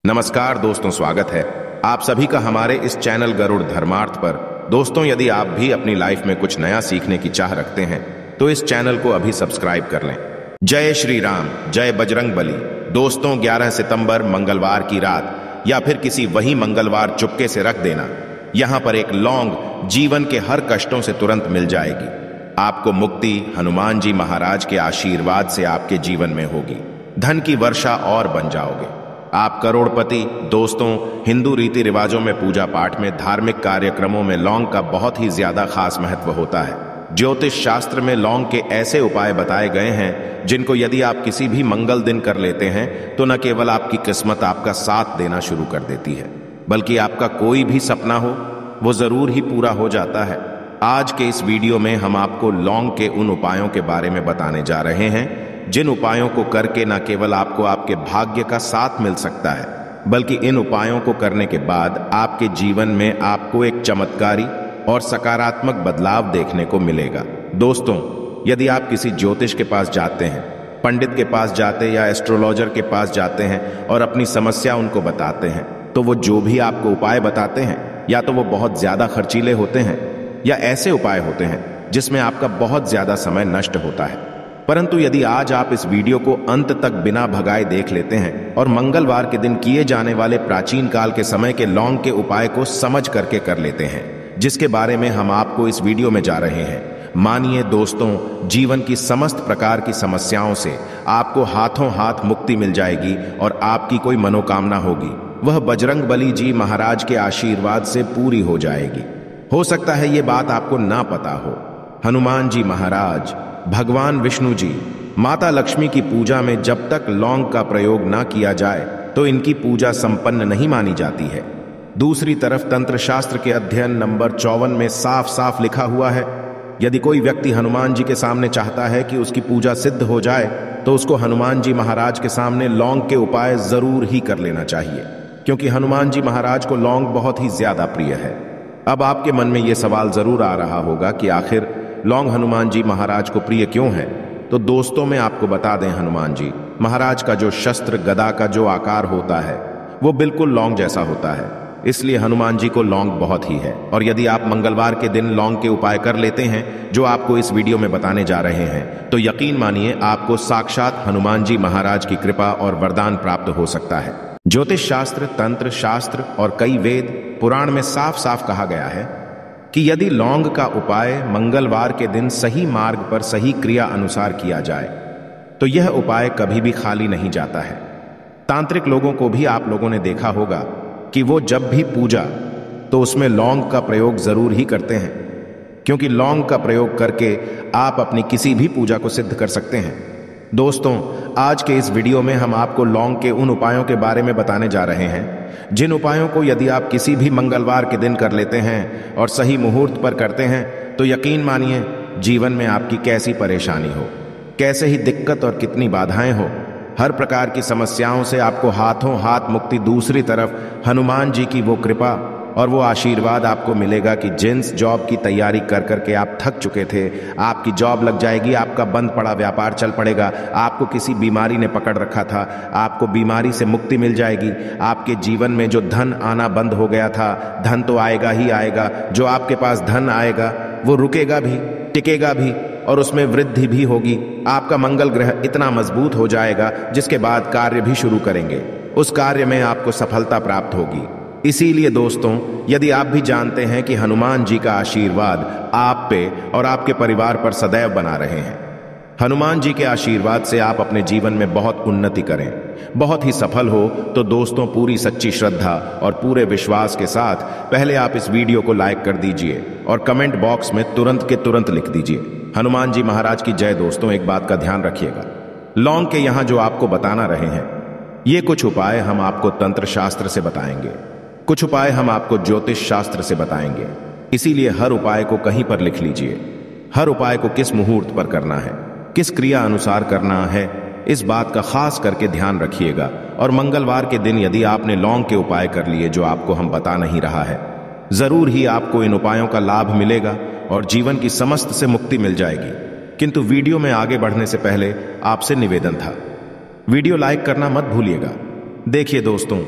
नमस्कार दोस्तों, स्वागत है आप सभी का हमारे इस चैनल गरुड़ धर्मार्थ पर। दोस्तों, यदि आप भी अपनी लाइफ में कुछ नया सीखने की चाह रखते हैं तो इस चैनल को अभी सब्सक्राइब कर लें। जय श्री राम, जय बजरंग बली। दोस्तों, 11 सितंबर मंगलवार की रात या फिर किसी वही मंगलवार चुपके से रख देना, यहाँ पर एक लौंग जीवन के हर कष्टों से तुरंत मिल जाएगी। आपको मुक्ति हनुमान जी महाराज के आशीर्वाद से आपके जीवन में होगी। धन की वर्षा और बन जाओगे, आप करोड़पति। दोस्तों, हिंदू रीति रिवाजों में, पूजा पाठ में, धार्मिक कार्यक्रमों में लौंग का बहुत ही ज्यादा खास महत्व होता है। ज्योतिष शास्त्र में लौंग के ऐसे उपाय बताए गए हैं जिनको यदि आप किसी भी मंगल दिन कर लेते हैं तो न केवल आपकी किस्मत आपका साथ देना शुरू कर देती है, बल्कि आपका कोई भी सपना हो वो जरूर ही पूरा हो जाता है। आज के इस वीडियो में हम आपको लौंग के उन उपायों के बारे में बताने जा रहे हैं जिन उपायों को करके न केवल आपको आपके भाग्य का साथ मिल सकता है, बल्कि इन उपायों को करने के बाद आपके जीवन में आपको एक चमत्कारी और सकारात्मक बदलाव देखने को मिलेगा। दोस्तों, यदि आप किसी ज्योतिष के पास जाते हैं, पंडित के पास जाते या एस्ट्रोलॉजर के पास जाते हैं और अपनी समस्या उनको बताते हैं, तो वो जो भी आपको उपाय बताते हैं या तो वो बहुत ज्यादा खर्चीले होते हैं या ऐसे उपाय होते हैं जिसमें आपका बहुत ज्यादा समय नष्ट होता है। परंतु यदि आज आप इस वीडियो को अंत तक बिना भगाए देख लेते हैं और मंगलवार के दिन किए जाने वाले प्राचीन काल के समय के लौंग के उपाय को समझ करके कर लेते हैं, जिसके बारे में हम आपको इस वीडियो में जा रहे हैं, मानिए दोस्तों, जीवन की समस्त प्रकार की समस्याओं से आपको हाथों हाथ मुक्ति मिल जाएगी और आपकी कोई मनोकामना होगी वह बजरंग बली जी महाराज के आशीर्वाद से पूरी हो जाएगी। हो सकता है ये बात आपको ना पता हो, हनुमान जी महाराज, भगवान विष्णु जी, माता लक्ष्मी की पूजा में जब तक लौंग का प्रयोग ना किया जाए तो इनकी पूजा संपन्न नहीं मानी जाती है। दूसरी तरफ तंत्र शास्त्र के अध्ययन नंबर 54 में साफ साफ लिखा हुआ है, यदि कोई व्यक्ति हनुमान जी के सामने चाहता है कि उसकी पूजा सिद्ध हो जाए तो उसको हनुमान जी महाराज के सामने लौंग के उपाय जरूर ही कर लेना चाहिए, क्योंकि हनुमान जी महाराज को लौंग बहुत ही ज्यादा प्रिय है। अब आपके मन में यह सवाल जरूर आ रहा होगा कि आखिर लौंग हनुमान जी महाराज को प्रिय क्यों है? तो दोस्तों, मैं आपको बता दें, हनुमान जी महाराज का जो शस्त्र गदा का जो आकार होता है वो बिल्कुल लौंग जैसा होता है, इसलिए हनुमान जी को लौंग बहुत ही है। और यदि आप मंगलवार के दिन लौंग के उपाय कर लेते हैं जो आपको इस वीडियो में बताने जा रहे हैं, तो यकीन मानिए आपको साक्षात हनुमान जी महाराज की कृपा और वरदान प्राप्त हो सकता है। ज्योतिष शास्त्र, तंत्र शास्त्र और कई वेद पुराण में साफ साफ कहा गया है कि यदि लौंग का उपाय मंगलवार के दिन सही मार्ग पर सही क्रिया अनुसार किया जाए तो यह उपाय कभी भी खाली नहीं जाता है। तांत्रिक लोगों को भी आप लोगों ने देखा होगा कि वो जब भी पूजा तो उसमें लौंग का प्रयोग जरूर ही करते हैं, क्योंकि लौंग का प्रयोग करके आप अपनी किसी भी पूजा को सिद्ध कर सकते हैं। दोस्तों, आज के इस वीडियो में हम आपको लौंग के उन उपायों के बारे में बताने जा रहे हैं जिन उपायों को यदि आप किसी भी मंगलवार के दिन कर लेते हैं और सही मुहूर्त पर करते हैं तो यकीन मानिए जीवन में आपकी कैसी परेशानी हो, कैसे ही दिक्कत और कितनी बाधाएं हो, हर प्रकार की समस्याओं से आपको हाथों हाथ मुक्ति। दूसरी तरफ हनुमान जी की वो कृपा और वो आशीर्वाद आपको मिलेगा कि जिस जॉब की तैयारी कर करके आप थक चुके थे, आपकी जॉब लग जाएगी, आपका बंद पड़ा व्यापार चल पड़ेगा, आपको किसी बीमारी ने पकड़ रखा था, आपको बीमारी से मुक्ति मिल जाएगी, आपके जीवन में जो धन आना बंद हो गया था, धन तो आएगा ही आएगा, जो आपके पास धन आएगा वो रुकेगा भी, टिकेगा भी और उसमें वृद्धि भी होगी। आपका मंगल ग्रह इतना मजबूत हो जाएगा जिसके बाद कार्य भी शुरू करेंगे, उस कार्य में आपको सफलता प्राप्त होगी। इसीलिए दोस्तों, यदि आप भी जानते हैं कि हनुमान जी का आशीर्वाद आप पे और आपके परिवार पर सदैव बना रहे हैं, हनुमान जी के आशीर्वाद से आप अपने जीवन में बहुत उन्नति करें, बहुत ही सफल हो, तो दोस्तों पूरी सच्ची श्रद्धा और पूरे विश्वास के साथ पहले आप इस वीडियो को लाइक कर दीजिए और कमेंट बॉक्स में तुरंत के तुरंत लिख दीजिए हनुमान जी महाराज की जय। दोस्तों, एक बात का ध्यान रखिएगा, लौंग के यहां जो आपको बताना रहे हैं ये कुछ उपाय हम आपको तंत्र शास्त्र से बताएंगे, कुछ उपाय हम आपको ज्योतिष शास्त्र से बताएंगे, इसीलिए हर उपाय को कहीं पर लिख लीजिए। हर उपाय को किस मुहूर्त पर करना है, किस क्रिया अनुसार करना है, इस बात का खास करके ध्यान रखिएगा। और मंगलवार के दिन यदि आपने लौंग के उपाय कर लिए जो आपको हम बता नहीं रहा है, जरूर ही आपको इन उपायों का लाभ मिलेगा और जीवन की समस्त से मुक्ति मिल जाएगी। किंतु वीडियो में आगे बढ़ने से पहले आपसे निवेदन था, वीडियो लाइक करना मत भूलिएगा। देखिए दोस्तों,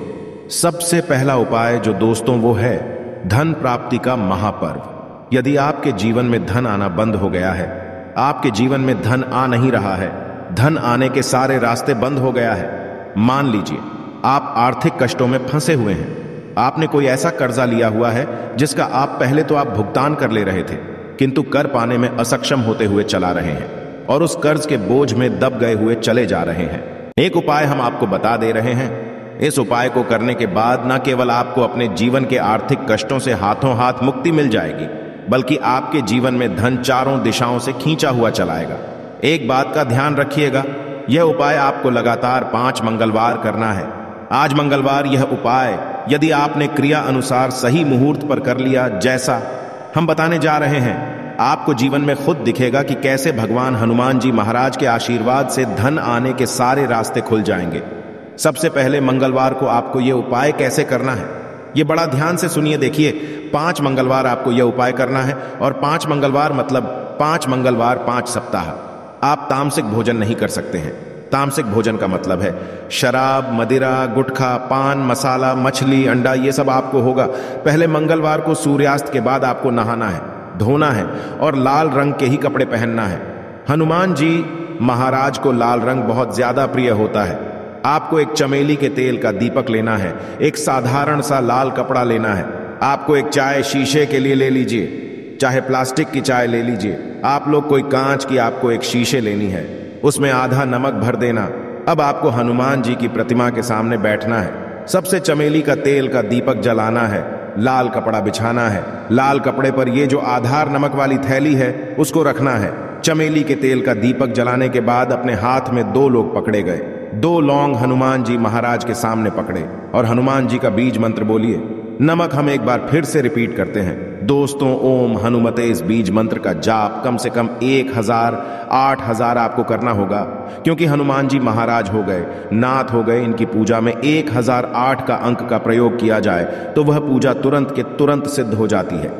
सबसे पहला उपाय जो दोस्तों वो है धन प्राप्ति का महापर्व। यदि आपके जीवन में धन आना बंद हो गया है, आपके जीवन में धन आ नहीं रहा है, धन आने के सारे रास्ते बंद हो गया है, मान लीजिए आप आर्थिक कष्टों में फंसे हुए हैं, आपने कोई ऐसा कर्जा लिया हुआ है जिसका आप पहले तो आप भुगतान कर ले रहे थे किंतु कर पाने में असक्षम होते हुए चला रहे हैं और उस कर्ज के बोझ में दब गए हुए चले जा रहे हैं। एक उपाय हम आपको बता दे रहे हैं। इस उपाय को करने के बाद न केवल आपको अपने जीवन के आर्थिक कष्टों से हाथों हाथ मुक्ति मिल जाएगी, बल्कि आपके जीवन में धन चारों दिशाओं से खींचा हुआ चलाएगा। एक बात का ध्यान रखिएगा, यह उपाय आपको लगातार 5 मंगलवार करना है। आज मंगलवार यह उपाय यदि आपने क्रिया अनुसार सही मुहूर्त पर कर लिया, जैसा हम बताने जा रहे हैं, आपको जीवन में खुद दिखेगा कि कैसे भगवान हनुमान जी महाराज के आशीर्वाद से धन आने के सारे रास्ते खुल जाएंगे। सबसे पहले मंगलवार को आपको यह उपाय कैसे करना है, ये बड़ा ध्यान से सुनिए। देखिए, 5 मंगलवार आपको यह उपाय करना है और 5 मंगलवार मतलब 5 मंगलवार 5 सप्ताह। आप तामसिक भोजन नहीं कर सकते हैं। तामसिक भोजन का मतलब है शराब, मदिरा, गुटखा, पान मसाला, मछली, अंडा, ये सब आपको होगा। पहले मंगलवार को सूर्यास्त के बाद आपको नहाना है, धोना है और लाल रंग के ही कपड़े पहनना है। हनुमान जी महाराज को लाल रंग बहुत ज्यादा प्रिय होता है। आपको एक चमेली के तेल का दीपक लेना है, एक साधारण सा लाल कपड़ा लेना है। आपको एक चाय शीशे के लिए ले लीजिए, चाहे प्लास्टिक की चाय ले लीजिए। आप लोग कोई कांच की, आपको एक शीशे लेनी है, उसमें आधा नमक भर देना। अब आपको हनुमान जी की प्रतिमा के सामने बैठना है, सबसे चमेली का तेल का दीपक जलाना है, लाल कपड़ा बिछाना है। लाल कपड़े पर ये जो आधार नमक वाली थैली है उसको रखना है। चमेली के तेल का दीपक जलाने के बाद अपने हाथ में 2 लोग पकड़े गए। 2 लौंग हनुमान जी महाराज के सामने पकड़े और हनुमान जी का बीज मंत्र बोलिए। नमक हम एक बार फिर से रिपीट करते हैं। दोस्तों, ओम हनुमते इस बीज मंत्र का जाप कम से कम 1000 8000 आपको करना होगा, क्योंकि हनुमान जी महाराज हो गए, नाथ हो गए। इनकी पूजा में 1008 का अंक का प्रयोग किया जाए तो वह पूजा तुरंत के तुरंत सिद्ध हो जाती है।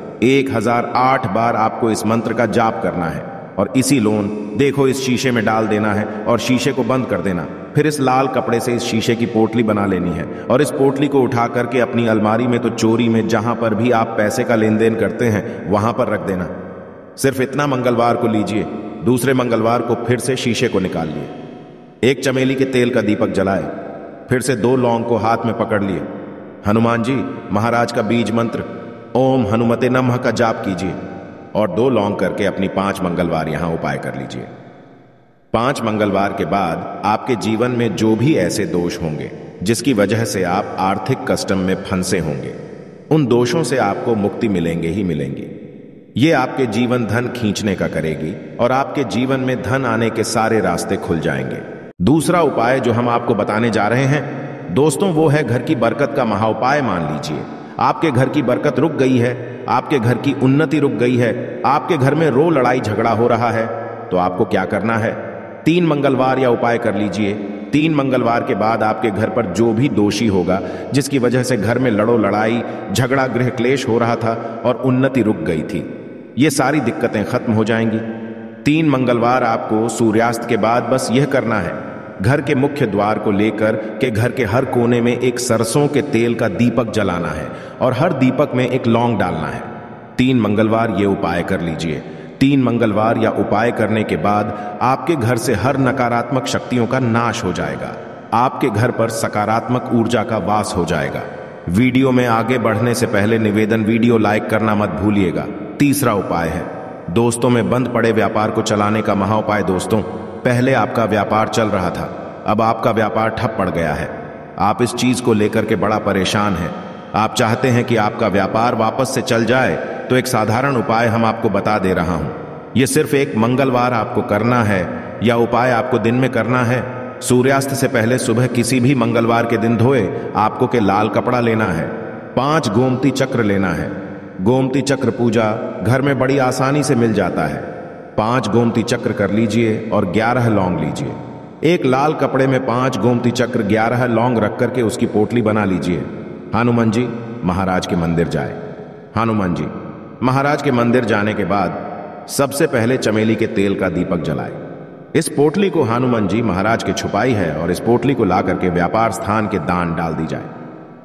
1008 बार आपको इस मंत्र का जाप करना है और इसी लोन देखो इस शीशे में डाल देना है और शीशे को बंद कर देना। फिर इस लाल कपड़े से इस शीशे की पोटली बना लेनी है और इस पोटली को उठा करके अपनी अलमारी में तो चोरी में, जहां पर भी आप पैसे का लेन देन करते हैं वहां पर रख देना। सिर्फ इतना मंगलवार को लीजिए। दूसरे मंगलवार को फिर से शीशे को निकाल लिए, एक चमेली के तेल का दीपक जलाए, फिर से 2 लौंग को हाथ में पकड़ लिए, हनुमान जी महाराज का बीज मंत्र ओम हनुमते नमः का जाप कीजिए और 2 लौंग करके अपनी 5 मंगलवार यहां उपाय कर लीजिए। 5 मंगलवार के बाद आपके जीवन में जो भी ऐसे दोष होंगे जिसकी वजह से आप आर्थिक कष्ट में फंसे होंगे, उन दोषों से आपको मुक्ति मिलेंगे ही मिलेंगी। ये आपके जीवन धन खींचने का करेगी और आपके जीवन में धन आने के सारे रास्ते खुल जाएंगे। दूसरा उपाय जो हम आपको बताने जा रहे हैं दोस्तों, वो है घर की बरकत का महाउपाय। मान लीजिए आपके घर की बरकत रुक गई है, आपके घर की उन्नति रुक गई है, आपके घर में रो लड़ाई झगड़ा हो रहा है, तो आपको क्या करना है? 3 मंगलवार या उपाय कर लीजिए। 3 मंगलवार के बाद आपके घर पर जो भी दोषी होगा, जिसकी वजह से घर में लड़ो लड़ाई झगड़ा गृह क्लेश हो रहा था और उन्नति रुक गई थी, ये सारी दिक्कतें खत्म हो जाएंगी। 3 मंगलवार आपको सूर्यास्त के बाद बस यह करना है, घर के मुख्य द्वार को लेकर के घर के हर कोने में एक सरसों के तेल का दीपक जलाना है और हर दीपक में एक लौंग डालना है। 3 मंगलवार ये उपाय कर लीजिए। 3 मंगलवार या उपाय करने के बाद आपके घर से हर नकारात्मक शक्तियों का नाश हो जाएगा, आपके घर पर सकारात्मक ऊर्जा का वास हो जाएगा। वीडियो में आगे बढ़ने से पहले निवेदन, वीडियो लाइक करना मत भूलिएगा। तीसरा उपाय है दोस्तों में बंद पड़े व्यापार को चलाने का महाउपाय। दोस्तों, पहले आपका व्यापार चल रहा था, अब आपका व्यापार ठप पड़ गया है। आप इस चीज को लेकर के बड़ा परेशान हैं। आप चाहते हैं कि आपका व्यापार वापस से चल जाए, तो एक साधारण उपाय हम आपको बता दे रहा हूं। यह सिर्फ एक मंगलवार आपको करना है या उपाय आपको दिन में करना है। सूर्यास्त से पहले सुबह किसी भी मंगलवार के दिन धोए आपको के लाल कपड़ा लेना है, 5 गोमती चक्र लेना है। गोमती चक्र पूजा घर में बड़ी आसानी से मिल जाता है। 5 गोमती चक्र कर लीजिए और 11 लौंग लीजिए। एक लाल कपड़े में 5 गोमती चक्र 11 लौंग रख करके उसकी पोटली बना लीजिए। हनुमान जी महाराज के मंदिर जाए। हनुमान जी महाराज के मंदिर जाने के बाद सबसे पहले चमेली के तेल का दीपक जलाए। इस पोटली को हनुमान जी महाराज के छुपाई है और इस पोटली को ला करके व्यापार स्थान के दान डाल दी जाए।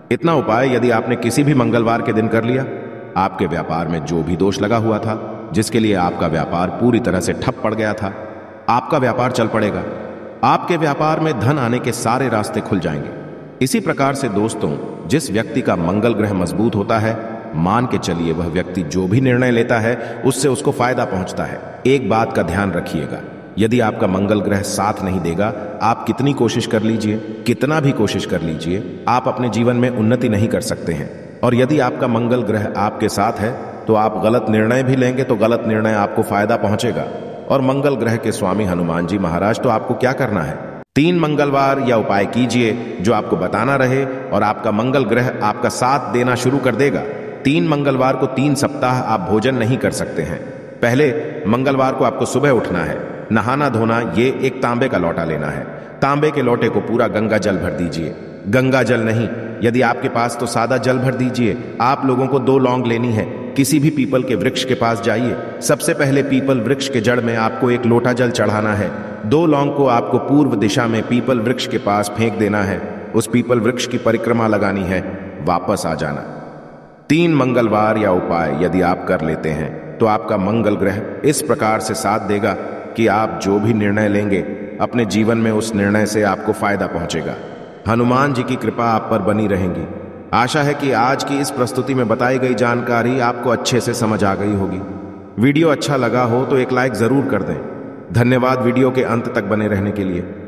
इतना उपाय यदि आपने किसी भी मंगलवार के दिन कर लिया, आपके व्यापार में जो भी दोष लगा हुआ था, जिसके लिए आपका व्यापार पूरी तरह से ठप पड़ गया था, आपका व्यापार चल पड़ेगा। आपके व्यापार में धन आने के सारे रास्ते खुल जाएंगे। इसी प्रकार से दोस्तों, जिस व्यक्ति का मंगल ग्रह मजबूत होता है, मान के चलिए वह व्यक्ति जो भी निर्णय लेता है उससे उसको फायदा पहुंचता है। एक बात का ध्यान रखिएगा, यदि आपका मंगल ग्रह साथ नहीं देगा, आप कितनी कोशिश कर लीजिए, कितना भी कोशिश कर लीजिए, आप अपने जीवन में उन्नति नहीं कर सकते हैं। और यदि आपका मंगल ग्रह आपके साथ है तो आप गलत निर्णय भी लेंगे तो गलत निर्णय आपको फायदा पहुंचेगा। और मंगल ग्रह के स्वामी हनुमान जी महाराज, तो आपको क्या करना है, 3 मंगलवार या उपाय कीजिए जो आपको बताना रहे और आपका मंगल ग्रह आपका साथ देना शुरू कर देगा। 3 मंगलवार को 3 सप्ताह आप भोजन नहीं कर सकते हैं। पहले मंगलवार को आपको सुबह उठना है, नहाना धोना, ये एक तांबे का लोटा लेना है। तांबे के लोटे को पूरा गंगा जल भर दीजिए। गंगा जल नहीं, यदि आपके पास तो सादा जल भर दीजिए। आप लोगों को 2 लौंग लेनी है। किसी भी पीपल के वृक्ष के पास जाइए। सबसे पहले पीपल वृक्ष के जड़ में आपको 1 लोटा जल चढ़ाना है। 2 लौंग को आपको पूर्व दिशा में पीपल वृक्ष के पास फेंक देना है। उस पीपल वृक्ष की परिक्रमा लगानी है, वापस आ जाना। 3 मंगलवार या उपाय यदि आप कर लेते हैं तो आपका मंगल ग्रह इस प्रकार से साथ देगा कि आप जो भी निर्णय लेंगे अपने जीवन में उस निर्णय से आपको फायदा पहुंचेगा। हनुमान जी की कृपा आप पर बनी रहेगी। आशा है कि आज की इस प्रस्तुति में बताई गई जानकारी आपको अच्छे से समझ आ गई होगी। वीडियो अच्छा लगा हो तो एक लाइक जरूर कर दें। धन्यवाद वीडियो के अंत तक बने रहने के लिए।